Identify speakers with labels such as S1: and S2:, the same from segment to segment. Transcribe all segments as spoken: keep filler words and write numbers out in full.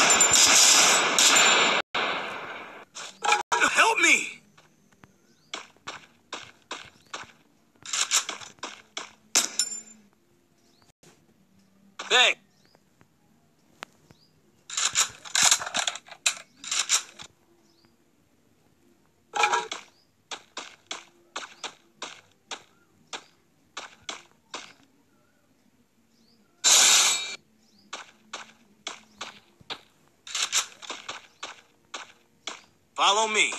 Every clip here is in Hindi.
S1: Help me! Thanks. Follow me.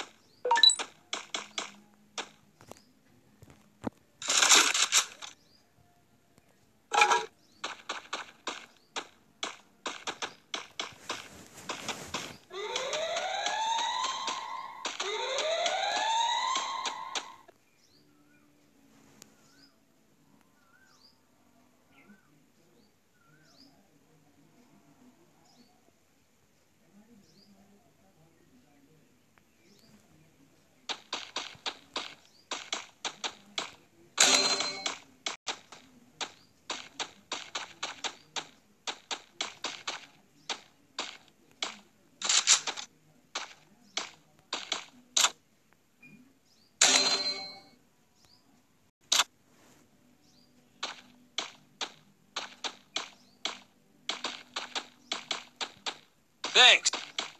S1: Thanks.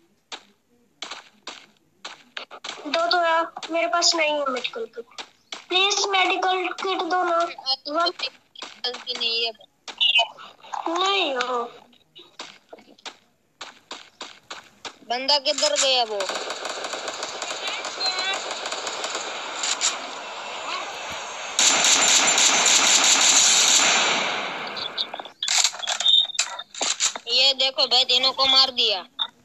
S2: दो दो यार, मेरे पास नहीं है medical kit. Please medical kit दो ना।
S3: गलती नहीं है।
S2: नहीं हो।
S3: बंदा किधर गया वो? ये देखो भाई, तीनों को मार दिया।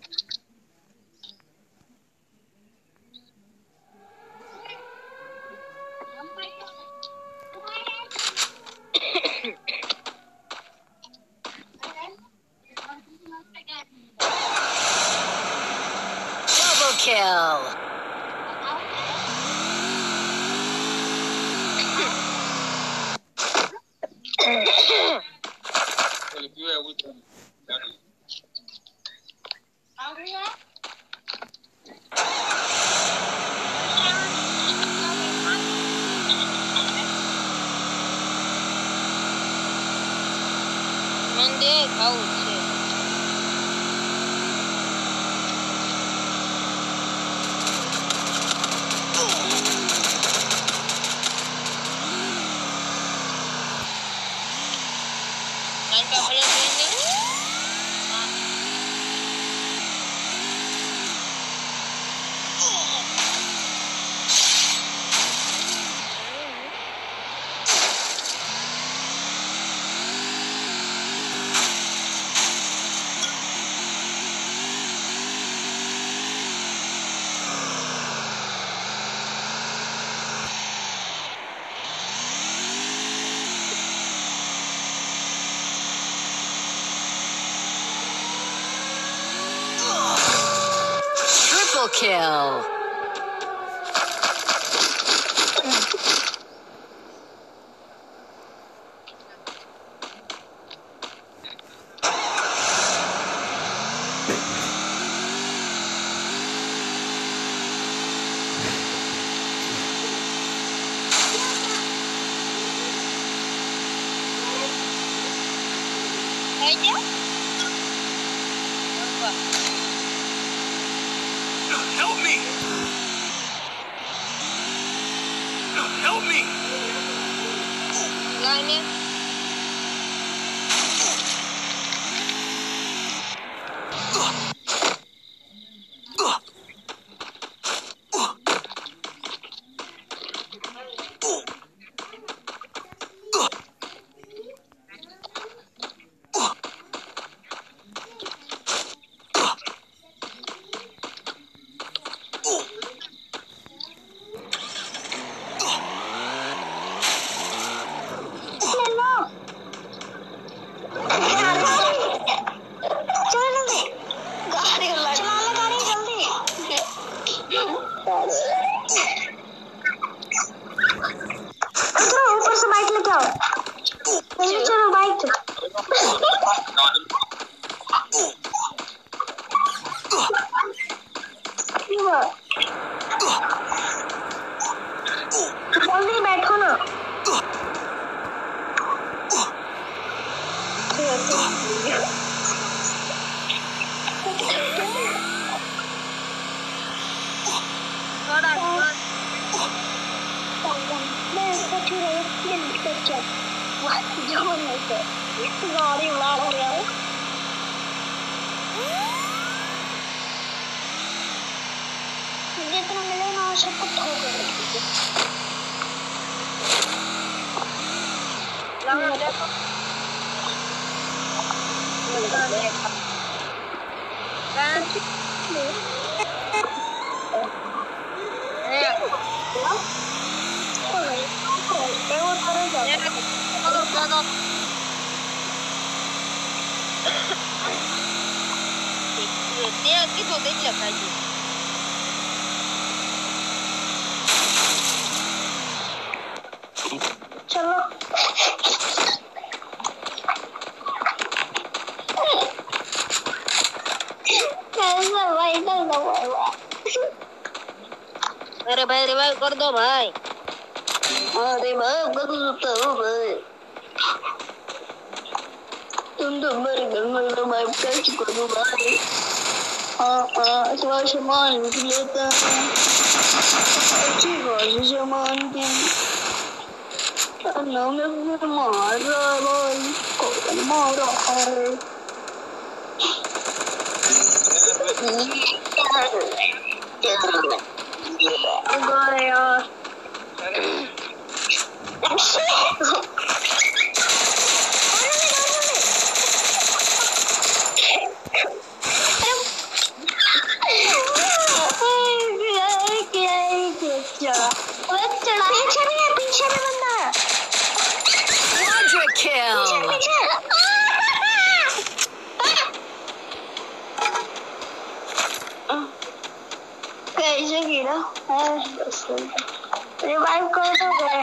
S4: Double kill.
S3: मंदे खाओ उसे। घंटा बजे देंगे।
S4: Triple kill.
S3: Aja.
S1: Help me! Help me!
S3: Lainnya.
S2: ऊपर से बाइक लेके आओ। चलो चलो बाइक। जल्दी बैठो ना।
S3: थोड़ा
S2: मैं कठिन है दिन तक जो नहीं तो गाड़ी उड़ा रहा है। जितना मिले ना सबको ठोक देंगे।
S3: लगा देखो कितो देखले खाई
S2: चलो कैसा भाई ना दबाया।
S3: अरे भाई रिवाइव कर दो भाई।
S2: अरे भाई कर सकता हूँ भाई। तुम तो मेरे घर में रिवाइव कैसे करो भाई। हाँ हाँ थोड़ा सामान भी लेता है। अच्छी खासी सामान की। ना मैं मुझे मार रहा है भाई। कौन मार रहा है? अगर यार पीछे में बंदा है।
S4: Quadra kill.
S2: कैसे गिरा? रिवाइव कर दो गए।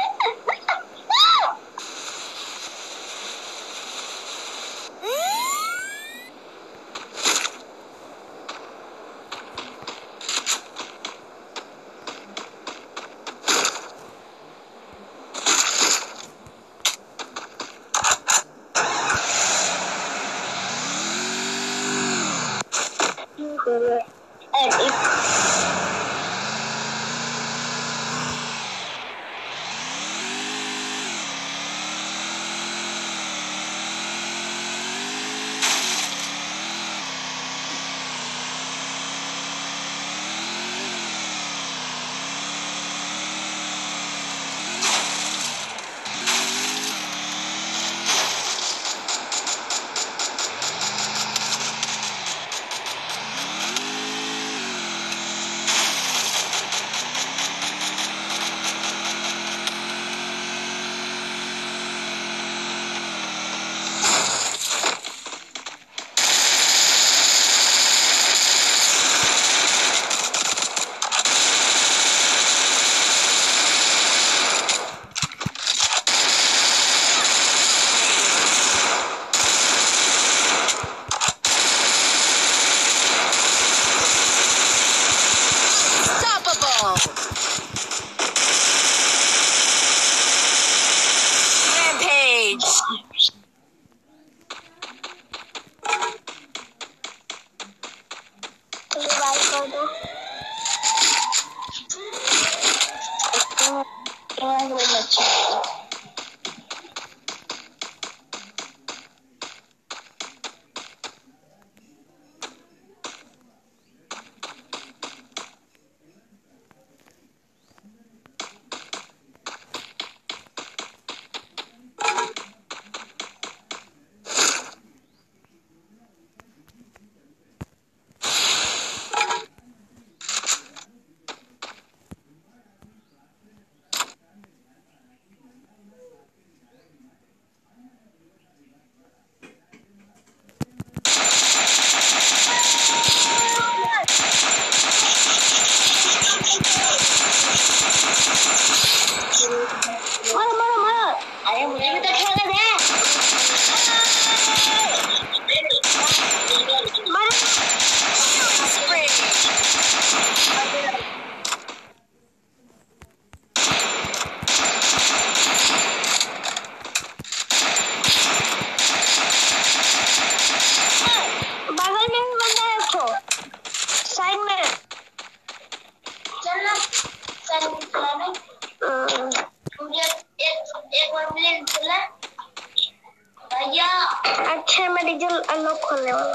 S2: खोलने वाला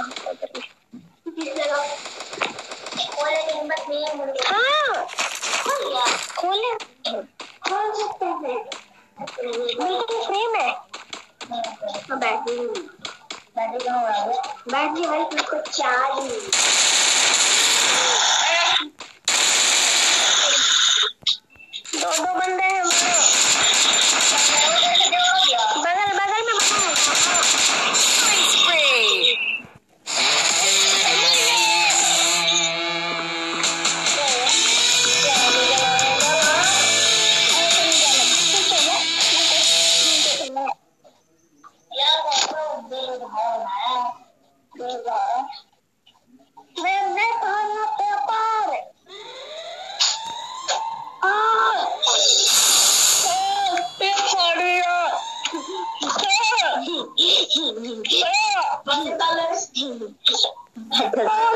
S2: हाँ खोले खोल सकते हैं बिल्कुल फ्री में बैटरी बैटरी कहाँ हो रहा है बैटरी भाई तुमको चार्ज दो दो बंदे हैं बगल बगल में
S4: Free.
S2: पेपर